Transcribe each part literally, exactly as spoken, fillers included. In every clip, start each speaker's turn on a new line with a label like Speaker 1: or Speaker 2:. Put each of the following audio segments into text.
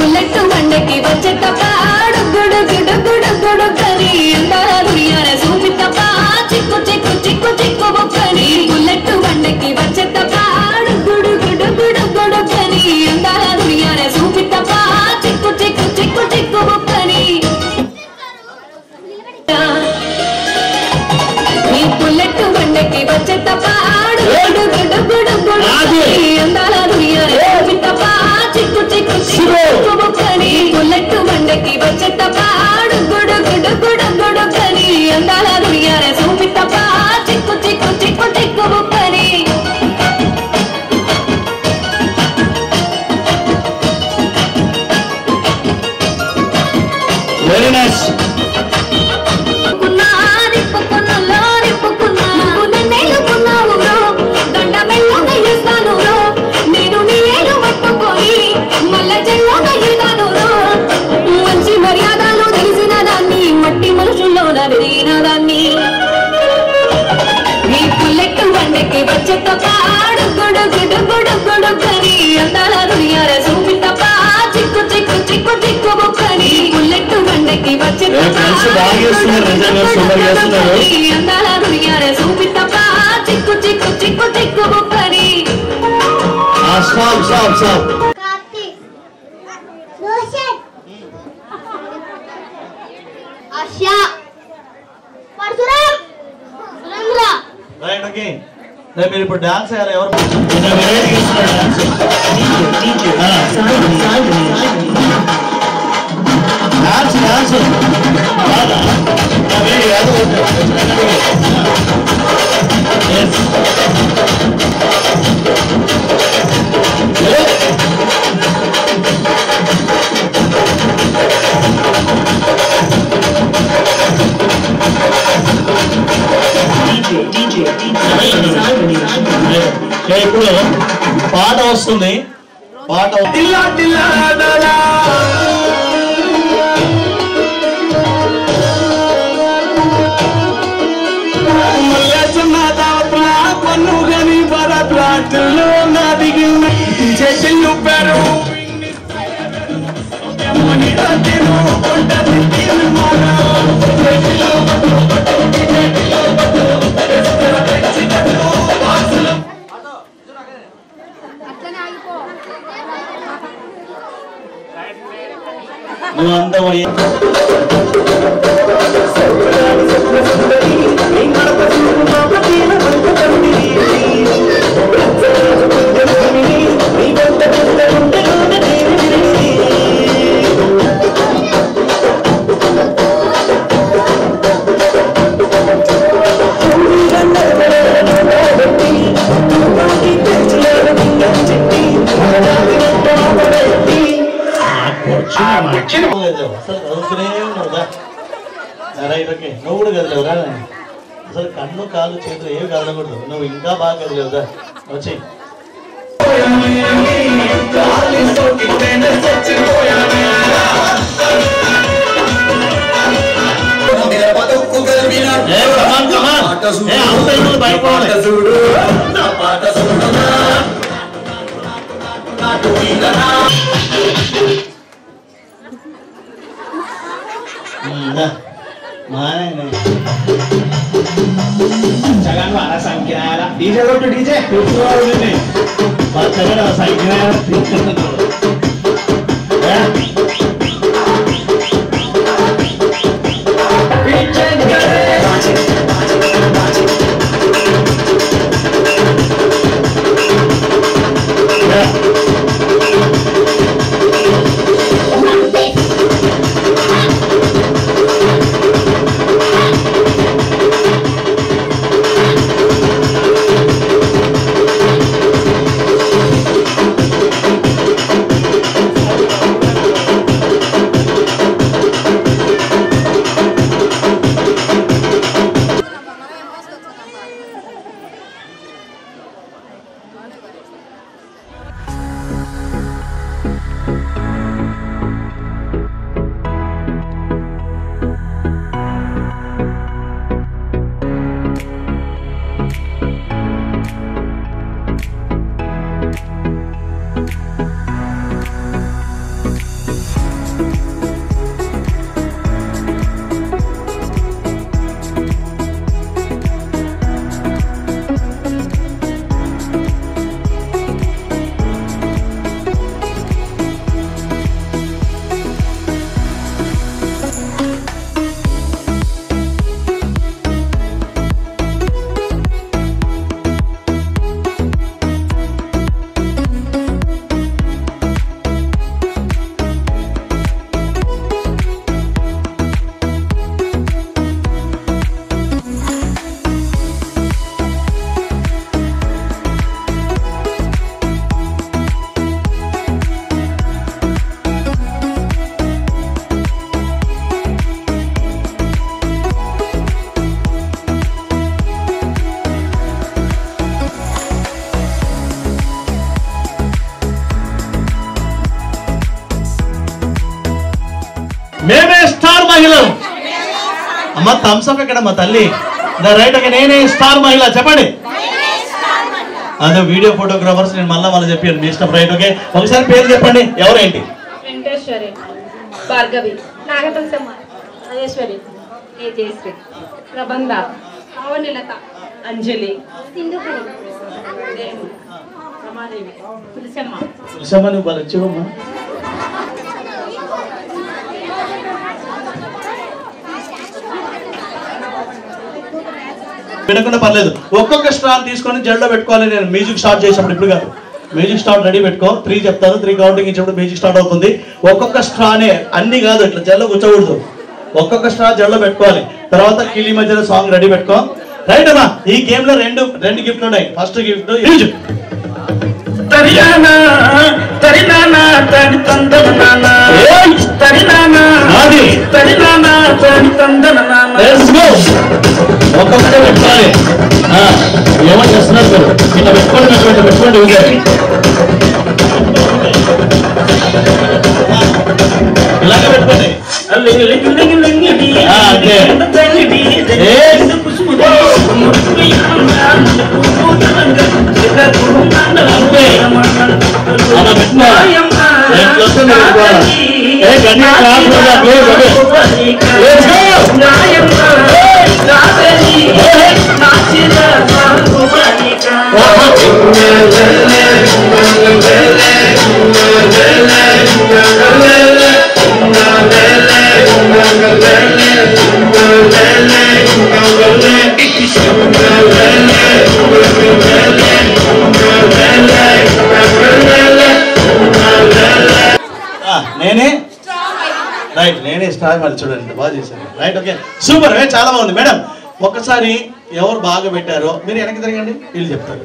Speaker 1: Bullet బండకి వచ్చే తప్ప గుడు గుడు గుడు గుడు కని అందాల దునియానే చూపి తప్ప చిక్కు చిక్కు చిక్కు చిక్కు బొక్కని బుల్లెట్ బండకి వచ్చే తప్ప గుడు గుడు గుడు గుడు కని అందాల దునియానే చూపి తప్ప చిక్కు చిక్కు చిక్కు చిక్కు బొక్కని ఈ బుల్లెట్ బండకి వచ్చే తప్ప గుడు గుడు గుడు గుడు కని అందాల దునియానే చూపి తప్ప చిక్కు చిక్కు చిక్కు బొక్కని బుల్లెట్ బండకి వచ్చే తప్ప గుడు గుడు గుడు గుడు కని అందాల దునియానే చూపి తప్ప చిక్కు చిక్కు చిక్కు చిక్కు బొక్కని
Speaker 2: వెరీ నైస్ మంచి మర్యాదలు తెలిసిన దాన్ని మట్టి మనుషుల్లో నదిన దాన్ని నీ బుల్లెట్ బండకి వచ్చే తప్ప గుడు గుడు గుడు గుడు కని అందాల దునియానే చూపి తప్ప చిక్కు చిక్కు చిక్కు చిక్కు బొక్కని బుల్లెట్ బండకి వచ్చే తప్ప అందాల దునియానే చూపి తప్ప చిక్కు చిక్కు చిక్కు చిక్కు బొక్కని stop stop stop
Speaker 3: Asya Parsuram Surendra
Speaker 2: right okay రేపు మీరు ఇప్పుడు డాన్స్ చేయాలి ఎవరు డాన్స్ డాన్స్ ఇప్పుడు పాట వస్తుంది పాట పన్ను గని బరత్రాట్లు నదిగి చెట్లు పెరు నువ్వు అందమయ్యే అసలు కదులుతూనే ఉన్నావుగా రైట్ ఓకే నువ్వు కూడా కదలేవురా అసలు కన్ను కాళ్ళు చేతులు ఏమి కదలకూడదు నువ్వు ఇంకా బాగా కదలేవుదా వచ్చి
Speaker 4: Jangan marah sangkira, D J lo tuh D J, tuh ini, baca sangkira, ya.
Speaker 5: మేమే స్టార్ మహిళలు. అమ్మ థమ్స్అప్ ఎక్కడమ్మా తల్లి? రైట్ ఓకే, నేనే స్టార్ మహిళ చెప్పండి. అదే వీడియో ఫోటోగ్రాఫర్స్ నేను మళ్ళీ వాళ్ళు చెప్పాను మీ ఇష్టం. రైట్ ఓకే, ఒకసారి పేరు చెప్పండి ఎవరేంటి?
Speaker 2: వెంకటేశ్వరి, భార్గవి, నాగతులసమ్మ, రాజేశ్వరి, తేజశ్రీ, ప్రబంధ, ఆవనిలత, అంజలి, రమాదేవి, తులసమ్మ.
Speaker 5: తులసమ్మ నువ్వు వాళ్ళు వచ్చావమ్మా. వినకుండా పర్లేదు, ఒక్కొక్క స్టార్ తీసుకొని జడ్లో పెట్టుకోవాలి. నేను మ్యూజిక్ స్టార్ట్ చేసినప్పుడు ఇప్పుడు కాదు, మ్యూజిక్ స్టార్ట్ రెడీ పెట్టుకో. త్రీ చెప్తాను, త్రీ కౌంటింగ్ ఇచ్చినప్పుడు మ్యూజిక్ స్టార్ట్ అవుతుంది. ఒక్కొక్క స్టార్నే, అన్ని కాదు, ఇట్లా జల్లో కూర్చోకూడదు. ఒక్కొక్క స్టార్ జల్లో పెట్టుకోవాలి. తర్వాత కిలి మధ్యలో సాంగ్ రెడీ పెట్టుకో. రైట్ అమ్మా, ఈ గేమ్ లో రెండు రెండు గిఫ్ట్లు ఉన్నాయి. First gift music. ఒక్కొక్కటే పెట్టుకోవాలి. ఏమని చేస్తున్నారు మీరు? ఇట్లా పెట్టుకోండి, పెట్టుకోండి పెట్టుకోండి ఇలాగే పెట్టుకోండి. నేనే రైట్ నేనే స్టార్ మళ్ళీ చూడండి బాగా చేశారు. రైట్ ఓకే సూపర్, చాలా బాగుంది మేడం. ఒక్కసారి ఎవరు బాగా పెట్టారో మీరు వెనక్కి తిరగండి, వీళ్ళు చెప్తారు.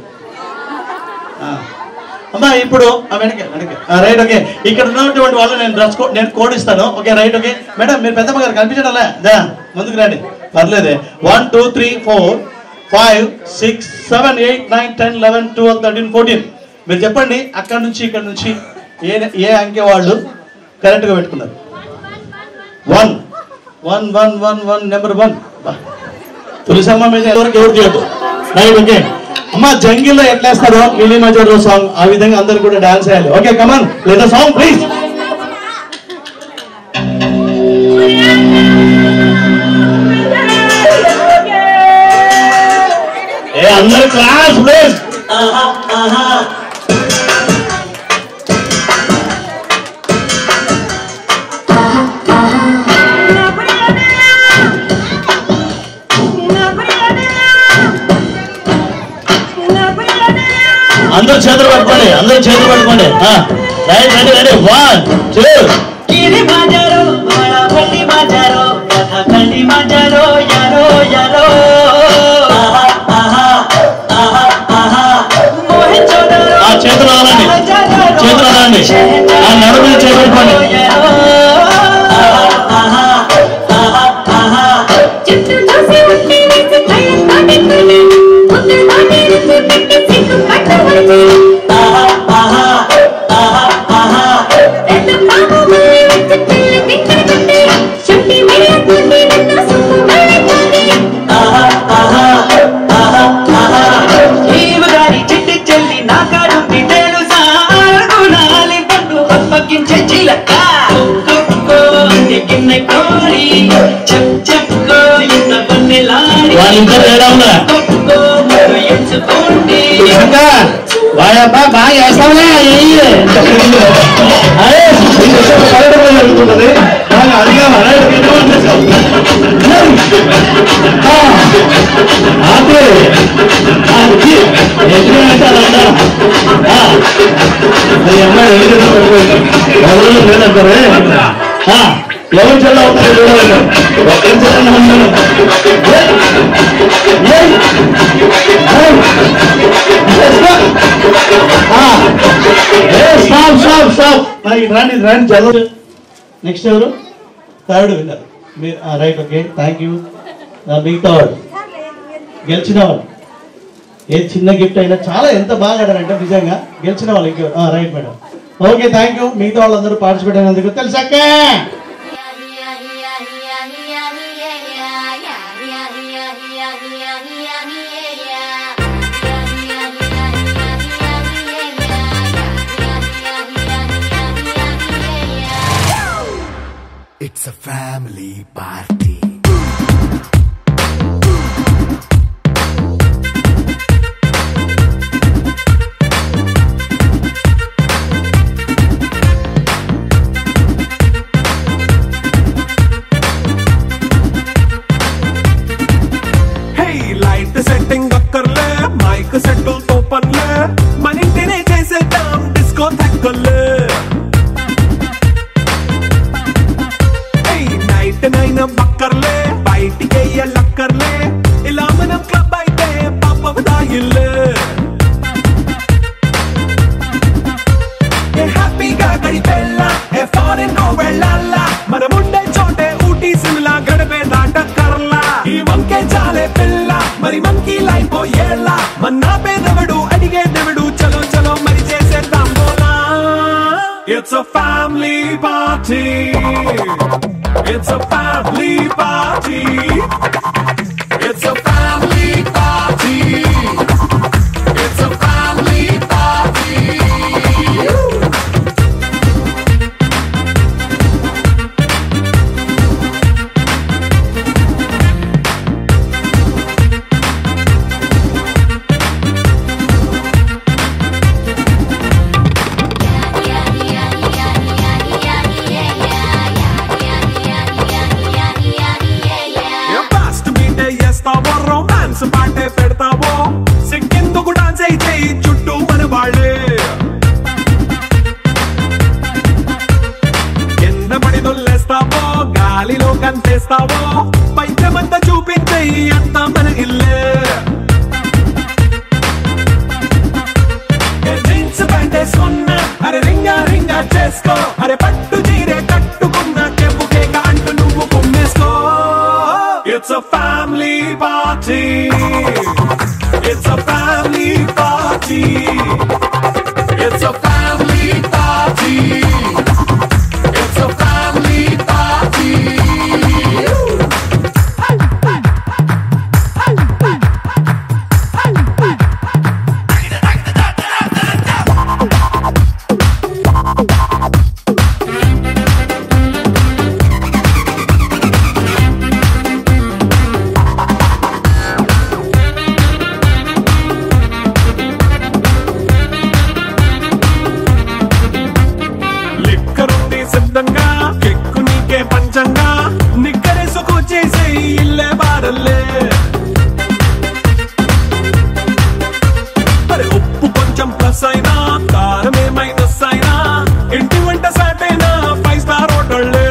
Speaker 5: అమ్మా ఇప్పుడు వెనక వెనక రైట్ ఓకే. ఇక్కడ ఉన్నటువంటి వాళ్ళు నేను డ్రెస్ కోడ్ నేను కోడ్ ఇస్తాను. ఓకే రైట్ ఓకే మేడం, మీరు పెద్దమ్మ గారు కనిపించడంలే, దా ముందుకు రండి, పర్లేదే. One two three four five six seven eight nine ten eleven twelve thirteen fourteen మీరు చెప్పండి. అక్కడ నుంచి ఇక్కడ నుంచి ఏ ఏ అంకె వాళ్ళు కరెక్ట్గా పెట్టుకున్నారు? One one one one one number one. Tulasamma మీద ఎవరికి ఎవరు చేయదు. రైట్ ఓకే అమ్మ, జంగిల్లో ఎట్లా వేస్తారో కిలి మజర్లో సాంగ్ ఆ విధంగా అందరు కూడా డాన్స్ చేయాలి. ఓకే కమాన్ లేదా సాంగ్ ప్లీజ్. ఏ అందరు క్లాస్ ప్లీజ్. అందరూ చేతులు పట్టుకోండి, అందరూ చేతులు పట్టుకోండి. Right ready ready one two. కిలి మజరో బడా బల్లి మజరో కథ కలి మజరో యారో యారో ఆ చేతులు వదలండి, చేతులు వదలండి, ఆ నడుము మీద చేతులు పట్టుకోండి. ఇంకా తేడా ఉందా? బాగా బాగా వేస్తావులే జరుగుతుంటది బాగా అడిగా లేదంటారే ఎవరు చెల్ల అవుతారు ఒక్కరి రాండి రాండి చదువు. నెక్స్ట్ ఎవరు? థర్డ్ విన్నర్ మీరు. Right okay thank you. మిగతా వాడు గెలిచిన వాళ్ళు ఏ చిన్న గిఫ్ట్ అయినా చాలా ఎంత బాగా ఆడారంటే నిజంగా గెలిచిన వాళ్ళు ఇంకెవరు? Right madam okay thank you. మిగతా వాళ్ళందరూ పార్టిసిపేట్ అయినందుకు తెలుసాక
Speaker 6: It's a family party.
Speaker 7: Hey, light setting akkarle, mic settle to panle, manintine chesedam disco thakkale. నైనా బక్కర్లే బయటికి ఎల్లక్కర్లే ఇలా మనం క్లబ్ అయితే పాపదాయిల్లే ఏ హ్యాపీగా గడిపెళ్ళా ఏ ఫారెన్ నో వెళ్ళాలా మనం ఉండే చోటే ఊటీ సిమ్లా గడిపే దాటక్కర్లా ఈ వంకే చాలే పిల్ల మరి మంకీ లైఫ్ ఏళ్ళ మన్నా పేదవడు అడిగే దేవుడు చలో చలో మరి చేసేద్దాం బోలా. It's a family party. It's a family party. It's a family party. It's a family party. Romance పాటే పెడతావో సిక్కిందుకు డాన్స్ అయితే చుట్టూ మన వాళ్ళే కింద పడి దొల్లేస్తావో గాలిలో కంతేస్తావో పైచమంతా చూపించే అంతా మన ఇల్లే. జీన్స్ ప్యాంట్ వేసుకున్నా అరే రింగా రింగా చేసుకో అరే పట్టు చీరే కట్టుకున్న కెప్పు కేక అంటూ నువ్వు కొమ్మేసుకో. It's a family party. It's a family party. It's a family party. It's a family party. సిద్ధంగా కెక్కు నీకే పంచంగా నిక్కరేసుకు చేసే ఇల్లే బారల్లే అరే ఉప్పు కొంచెం ప్లస్ అయినా కారమే మైనస్ అయినా ఇంటి వంట సాటైనా ఫైవ్ స్టార్ హోటళ్ళే.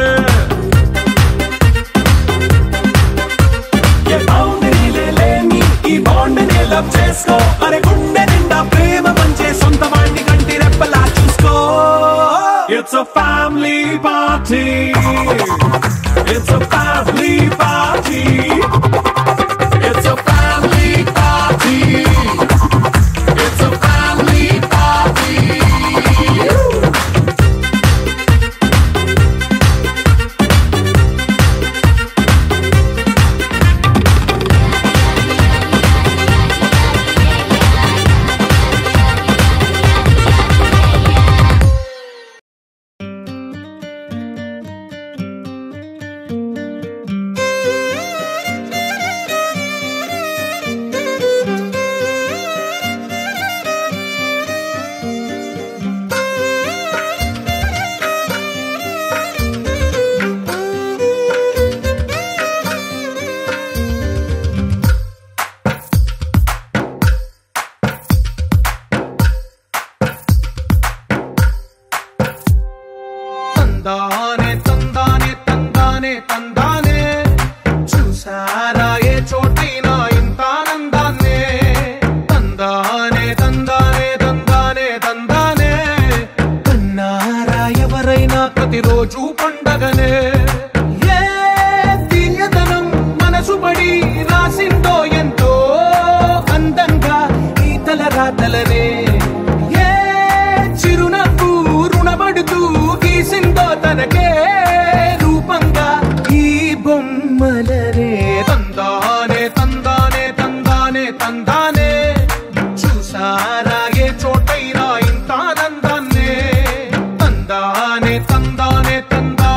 Speaker 7: ఏ బౌండరీలే లేని ఈ బాండ్ని లవ్ చేసుకో అరే గుండె నిండా ప్రేమ పంచే సొంత వాణ్ణి కంటి రెప్పలా చూసుకో. It's a family party. It's a family party. It's a family party. It's a family party. తందానే తందానే తందానే తందానే చూసారా ఏ చోటైనా ఇంత ఆనందాన్నే తందానే తందానే తందానే తందానే కన్నారా ఎవరైనా ప్రతిరోజు పండగనే. ఏ తీయదనం మనసు పడి రాసిందో ఎంతో అందంగా ఈ తల రాతలనే. ఏ చిరునవ్వు రుణపడుతూ గీసిందో తనకే రూపంగా ఈ బొమ్మలనే. తందానే తందానే తందానే తందానే చూసారా ఏ చోటైనా ఇంత ఆనందాన్నే తందానే తందానే తందానే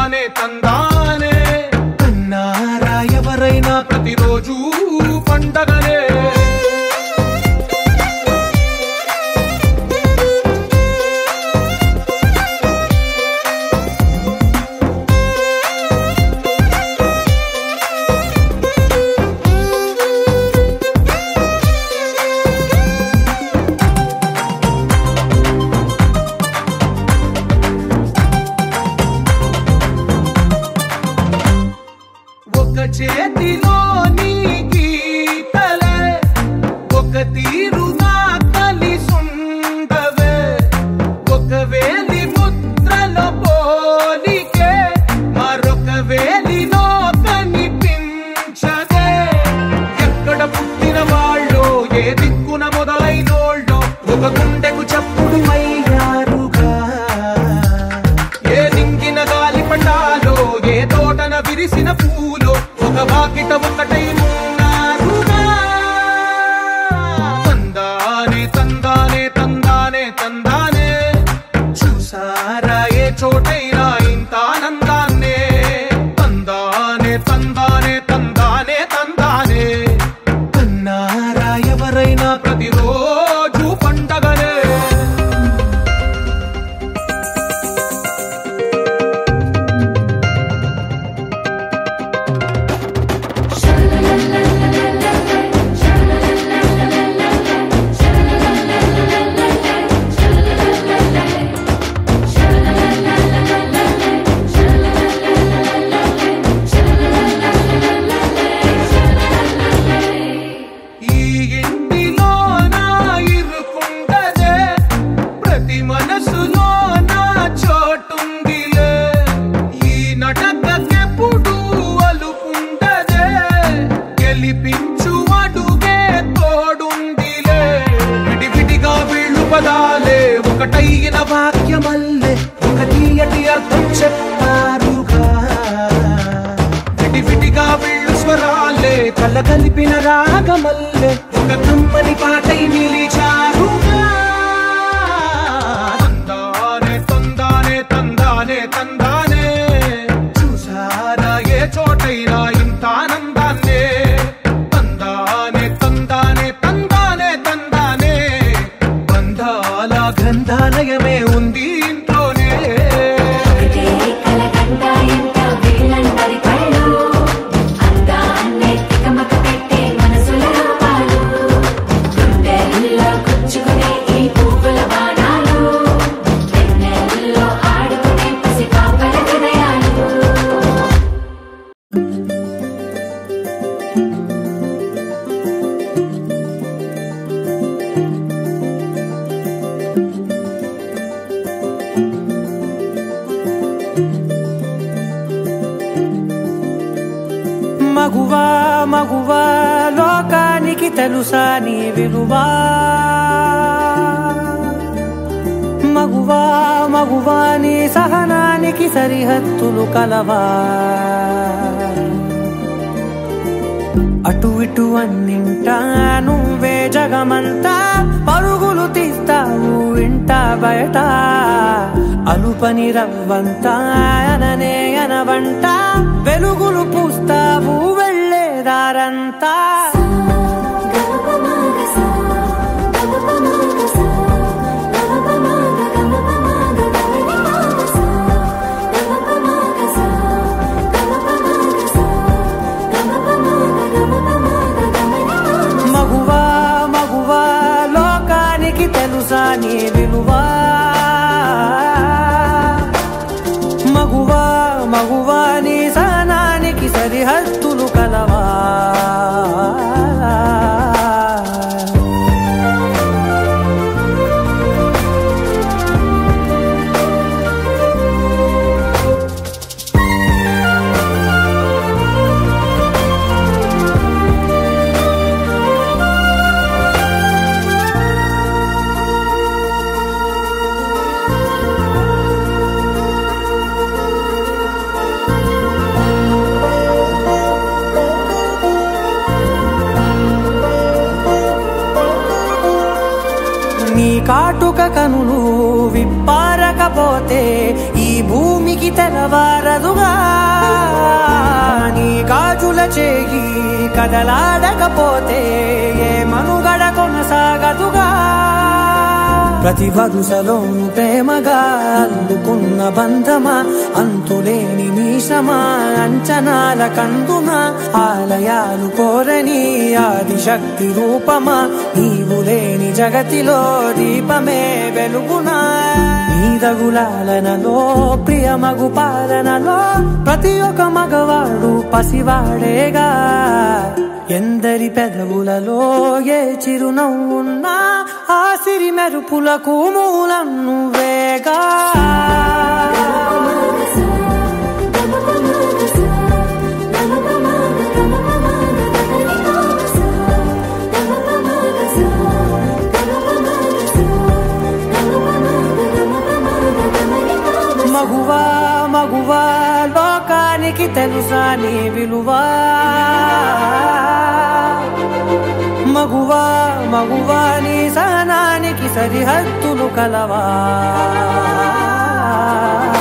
Speaker 7: ఏ చోటైనా ఇంత ఆనందాన్నే తందానే తందానే తందానే తందానే కన్నారా ఎవరైనా ప్రతిరోజు పండగనే ఒకటైన వాక్యమల్లే ఒక తీయటి అర్థం చెప్పారుగా విడివిడిగా వీళ్ళు స్వరాలే కళ్ళ కలిపిన రాగమల్లే ఒక కమ్మని పాటై నిలిచారుగా తందానే తందానే తందానే తందానే చూసారా ఏ చోటైనా ఇంత ఆనందాన్నే తందానే తందానే తందానే తందానే బంధాల గ్రంథాలయమే ఉంది ఇంట్లోనే
Speaker 8: మగువా మగువా లోకానికి తెలుసా నీ విలువా మగువా మగువా నీ సహనానికి సరిహద్దులు కలవా అటు ఇటు అన్నింటా నువ్వే జగమంతా పరుగులు తీస్తావు ఇంట బయట అలుపని రవ్వంతా అననే అనవంట వెలుగులు పూస్తావు వెళ్ళేదారంతా మగువా మగువా లోకానికి తెలుసా నీ విలువా మగువా మగువా నీ సహనానికి సరిహద్దులు కలవా నీ కాటుక కనులు విప్పారకపోతే ఈ భూమికి తెలవారదుగా నీ గాజుల చేయి కదలాడకపోతే ఏ మనుగడ కొనసాగదుగా ప్రతి వరుసలోను ప్రేమగా అల్లుకున్న బంధమా అంతులేని మీసమా అంచనాల కందున ఆలయాలు కోరని ఆదిశక్తి రూపమా నీవు లేని జగతిలో దీపమే వెలుగునా నీదగులాలనలో ప్రియమగు పాలనలో ప్రతి ఒక్క మగవాడు పసివాడేగా ఎందరి పెదవులలో ఏ చిరునవ్వున్నా ఆ సిరి మెరుపులకు మూలం నువ్వేగా మగువా మగువా లోకానికి తెలుసా నీ విలువా మగువా మగువా నీ సహనానికి సరిహద్దులు కలవా ఆ